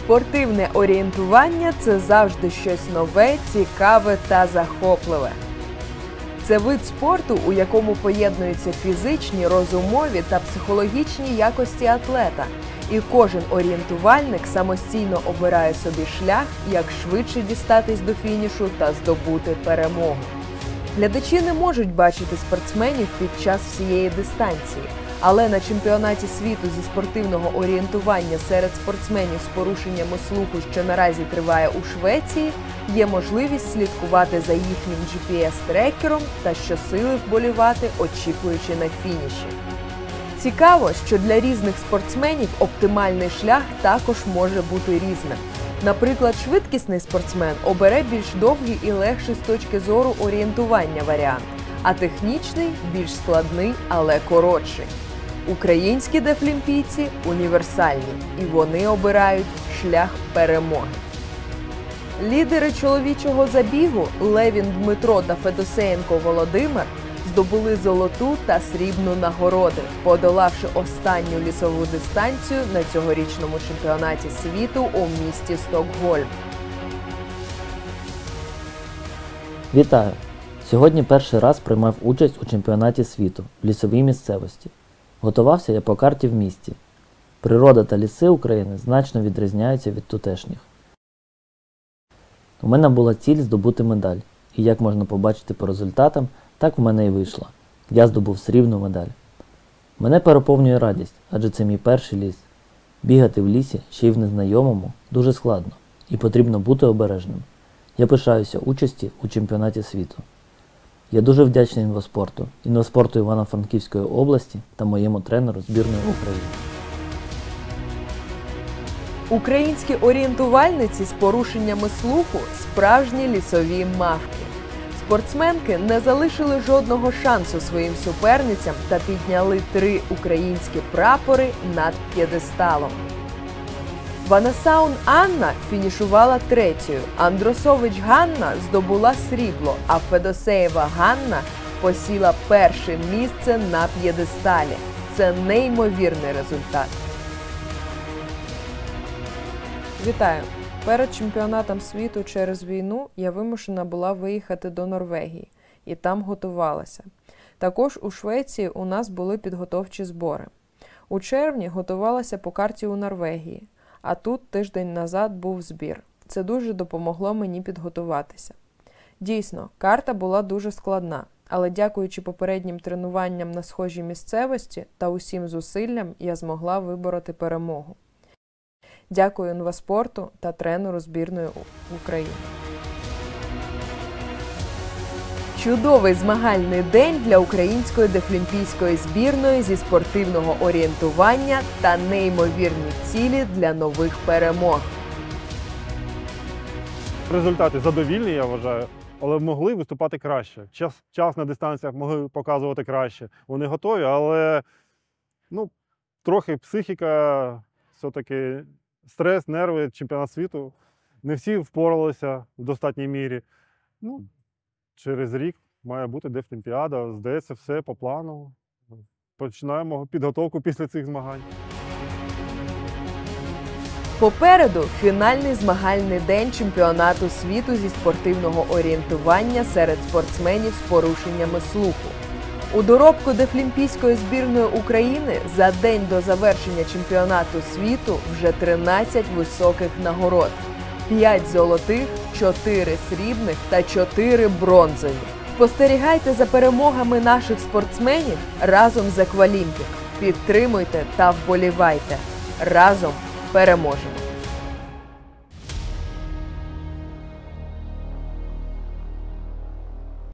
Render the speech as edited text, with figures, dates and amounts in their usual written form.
Спортивне орієнтування – це завжди щось нове, цікаве та захопливе. Це вид спорту, у якому поєднуються фізичні, розумові та психологічні якості атлета. І кожен орієнтувальник самостійно обирає собі шлях, як швидше дістатись до фінішу та здобути перемогу. Глядачі не можуть бачити спортсменів під час всієї дистанції. Але на чемпіонаті світу зі спортивного орієнтування серед спортсменів з порушеннями слуху, що наразі триває у Швеції, є можливість слідкувати за їхнім GPS-трекером та щосили вболівати, очікуючи на фініші. Цікаво, що для різних спортсменів оптимальний шлях також може бути різним. Наприклад, швидкісний спортсмен обере більш довгий і легший з точки зору орієнтування варіант, а технічний – більш складний, але коротший. Українські дефлімпійці універсальні, і вони обирають шлях перемоги. Лідери чоловічого забігу Левін Дмитро та Федосеєнко Володимир здобули золоту та срібну нагороди, подолавши останню лісову дистанцію на цьогорічному чемпіонаті світу у місті Стокгольм. Вітаю! Сьогодні перший раз приймав участь у чемпіонаті світу в лісовій місцевості. Готувався я по карті в місті. Природа та ліси України значно відрізняються від тутешніх. У мене була ціль здобути медаль. І як можна побачити по результатам, так в мене і вийшло. Я здобув срібну медаль. Мене переповнює радість, адже це мій перший ліс. Бігати в лісі, ще й в незнайомому, дуже складно. І потрібно бути обережним. Я пишаюся участі у чемпіонаті світу. Я дуже вдячний інваспорту Івано-Франківської області та моєму тренеру збірної України. Українські орієнтувальниці з порушеннями слуху – справжні лісові мавки. Спортсменки не залишили жодного шансу своїм суперницям та підняли 3 українські прапори над п'єдесталом. Ванасаун Анна фінішувала 3-ю, Андросович Ганна здобула срібло, а Федосеєва Ганна посіла 1-е місце на п'єдесталі. Це неймовірний результат. Вітаю! Перед чемпіонатом світу через війну я вимушена була виїхати до Норвегії і там готувалася. Також у Швеції у нас були підготовчі збори. У червні готувалася по карті у Норвегії, а тут тиждень назад був збір. Це дуже допомогло мені підготуватися. Дійсно, карта була дуже складна, але дякуючи попереднім тренуванням на схожій місцевості та усім зусиллям я змогла вибороти перемогу. Дякую інваспорту та тренеру збірної України. Чудовий змагальний день для української дефлімпійської збірної зі спортивного орієнтування та неймовірні цілі для нових перемог. Результати задовільні, я вважаю, але могли виступати краще. Час на дистанціях могли показувати краще. Вони готові, але трохи психіка, все-таки стрес, нерви, чемпіонат світу. Не всі впоралися в достатній мірі. Через рік має бути Дефлімпіада, здається, все по плану. Починаємо підготовку після цих змагань. Попереду фінальний змагальний день чемпіонату світу зі спортивного орієнтування серед спортсменів з порушеннями слуху. У доробку дефлімпійської збірної України за день до завершення чемпіонату світу вже 13 високих нагород. 5 золотих, 4 срібних та 4 бронзові. Спостерігайте за перемогами наших спортсменів разом з Еквалімпік. Підтримуйте та вболівайте. Разом переможемо!